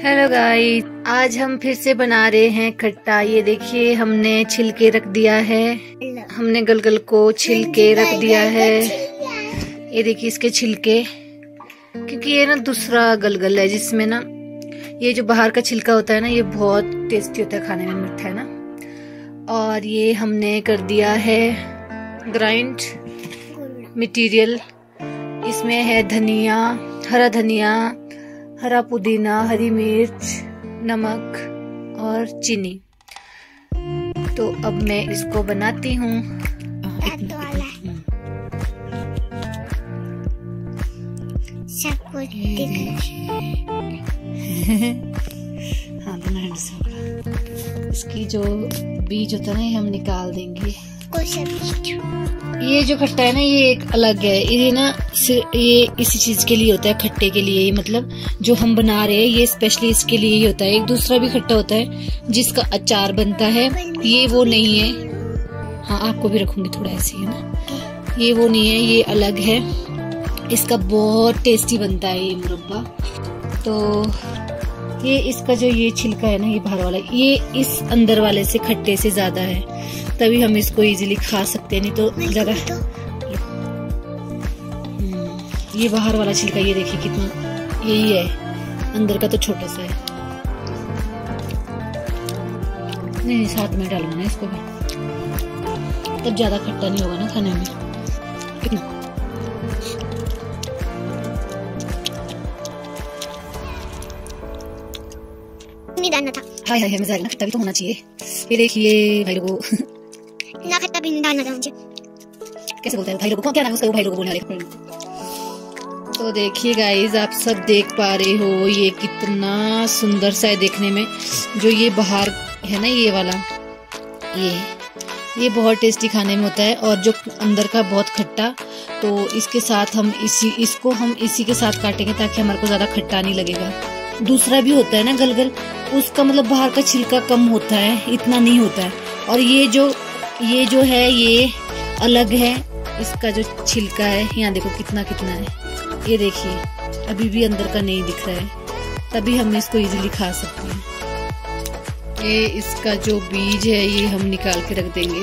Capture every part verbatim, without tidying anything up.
Hello guys, आज हम फिर से बना रहे हैं खट्टा। ये देखिए हमने छिलके रख दिया है, हमने गलगल को छिलके रख दिया है। ये देखिए इसके छिलके, क्योंकि ये ना दूसरा गलगल है जिसमें ना ये जो बाहर का छिलका होता है ना ये बहुत टेस्टी होता है, खाने में मीठा है ना। और ये हमने कर दिया है ग्राइंड मटेरियल। इसमें है धनिया, हरा धनिया, हरा पुदीना, हरी मिर्च, नमक और चीनी। तो अब मैं इसको बनाती हूँ। हाँ इसकी जो बीज होता है ना ये हम निकाल देंगे। ये जो खट्टा है ना ये एक अलग है, ये ना ये इसी चीज के लिए होता है, खट्टे के लिए। मतलब जो हम बना रहे हैं ये स्पेशली इसके लिए ही होता है। एक दूसरा भी खट्टा होता है जिसका अचार बनता है, ये वो नहीं है। हाँ आपको भी रखूंगी थोड़ा ऐसे है ना, ये वो नहीं है, ये अलग है। इसका बहुत टेस्टी बनता है ये मुरब्बा। तो ये इसका जो ये छिलका है ना ये बाहर वाला, ये इस अंदर वाले से खट्टे से ज्यादा है, तभी हम इसको इजीली खा सकते हैं, नहीं तो ज्यादा। ये बाहर वाला छिलका ये देखिए कितना यही है, अंदर का तो छोटा सा है। नहीं साथ में डालूंगा ना इसको भी, तब ज्यादा खट्टा नहीं होगा ना खाने में। कितना नहीं डालना था। हाय हाय मजा आएगा ना, खट्टा भी तो होना चाहिए। ये देखिए भाई लोगों ना खट्टा भी नहीं डालना था मुझे। कैसे बोलते हैं भाई लोगों को, क्या नाम है उसका, भाई लोगों को बोलने वाले। तो देखिए गाइस आप सब देख पा रहे हो ये कितना सुंदर सा है देखने में। जो ये बाहर है ना ये वाला, ये ये बहुत टेस्टी खाने में होता है। और जो अंदर का बहुत खट्टा, तो इसके साथ हम इसी इसको हम इसी के साथ काटेंगे ताकि हमारे को ज्यादा खट्टा नहीं लगेगा। दूसरा भी होता है ना गलगल, उसका मतलब बाहर का छिलका कम होता है, इतना नहीं होता है। और ये जो ये जो है ये अलग है, इसका जो छिलका है यहाँ देखो कितना कितना है। ये देखिए अभी भी अंदर का नहीं दिख रहा है, तभी हम इसको इजीली खा सकते हैं। ये इसका जो बीज है ये हम निकाल के रख देंगे।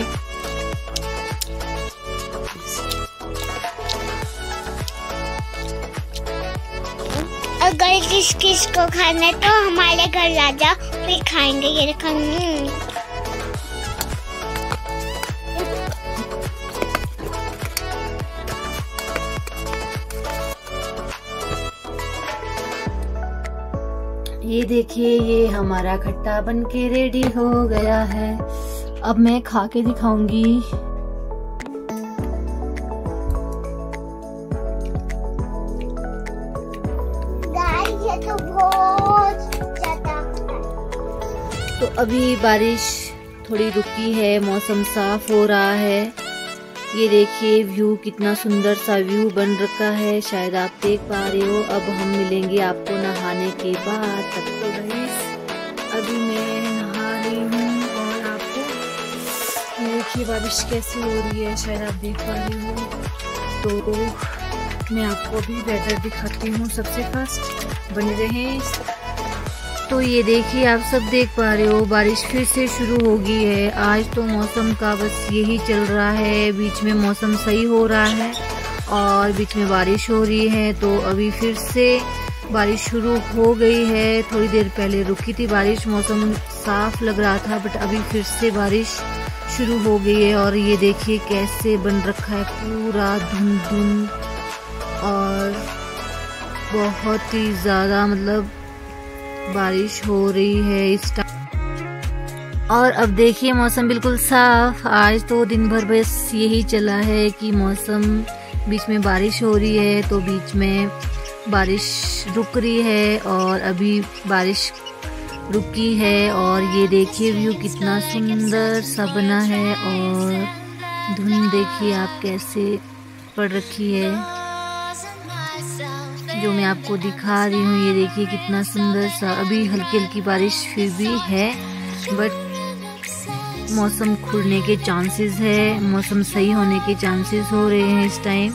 अगर किस किस को खाना है तो हमारे घर ला जाओ, फिर खाएंगे। ये देखो ये देखिए ये हमारा खट्टा बनके रेडी हो गया है। अब मैं खा के दिखाऊंगी। ये तो बहुत ज्यादा। तो अभी बारिश थोड़ी रुकी है, मौसम साफ हो रहा है। ये देखिए व्यू कितना सुंदर सा व्यू बन रखा है, शायद आप देख पा रहे हो। अब हम मिलेंगे आपको नहाने के बाद। तब तो गाइस अभी मैं नहा रही हूँ और आपको देखिए बारिश कैसी हो रही है, शायद आप देख पा रहे हो। तो मैं आपको भी वेदर दिखाती हूँ सबसे फर्स्ट, बने रहें। तो ये देखिए आप सब देख पा रहे हो बारिश फिर से शुरू हो गई है। आज तो मौसम का बस यही चल रहा है, बीच में मौसम सही हो रहा है और बीच में बारिश हो रही है। तो अभी फिर से बारिश शुरू हो गई है, थोड़ी देर पहले रुकी थी बारिश, मौसम साफ लग रहा था, बट अभी फिर से बारिश शुरू हो गई है। और ये देखिए कैसे बन रखा है पूरा धुंध धुंध, और बहुत ही ज्यादा मतलब बारिश हो रही है इस टाइम। और अब देखिए मौसम बिल्कुल साफ। आज तो दिन भर बस यही चला है कि मौसम, बीच में बारिश हो रही है तो बीच में बारिश रुक रही है, और अभी बारिश रुकी है। और ये देखिए व्यू कितना सुंदर सा बना है, और धुंध देखिए आप कैसे पड़ रखी है जो मैं आपको दिखा रही हूँ। ये देखिए कितना सुंदर सा, अभी हल्की हल्की बारिश फिर भी है, बट मौसम खुलने के चांसेस है, मौसम सही होने के चांसेस हो रहे हैं इस टाइम।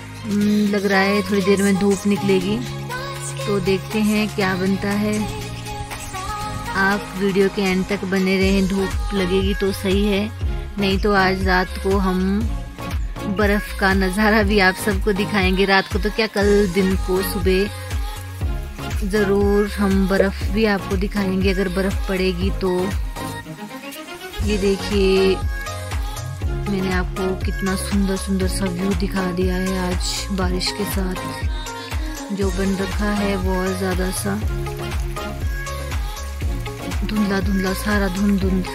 लग रहा है थोड़ी देर में धूप निकलेगी, तो देखते हैं क्या बनता है। आप वीडियो के एंड तक बने रहें। धूप लगेगी तो सही है, नहीं तो आज रात को हम बर्फ़ का नज़ारा भी आप सबको दिखाएंगे। रात को तो क्या, कल दिन को सुबह ज़रूर हम बर्फ़ भी आपको दिखाएंगे अगर बर्फ़ पड़ेगी तो। ये देखिए, मैंने आपको कितना सुंदर सुंदर सा व्यू दिखा दिया है आज बारिश के साथ। जो बन रखा है बहुत ज़्यादा सा धुंधला धुंधला, सारा धुंध धुंध,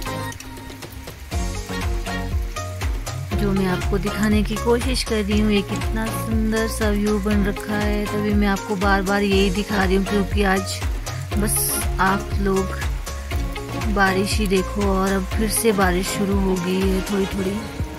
जो मैं आपको दिखाने की कोशिश कर रही हूँ। ये कितना सुंदर सा व्यू बन रखा है, तभी मैं आपको बार बार यही दिखा रही हूँ, क्योंकि आज बस आप लोग बारिश ही देखो। और अब फिर से बारिश शुरू हो गई है थोड़ी थोड़ी।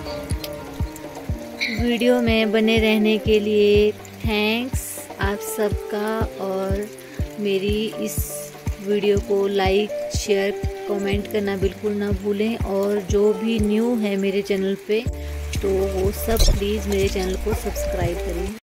वीडियो में बने रहने के लिए थैंक्स आप सबका, और मेरी इस वीडियो को लाइक शेयर कमेंट करना बिल्कुल ना भूलें। और जो भी न्यू है मेरे चैनल पे तो वो सब प्लीज़ मेरे चैनल को सब्सक्राइब करें।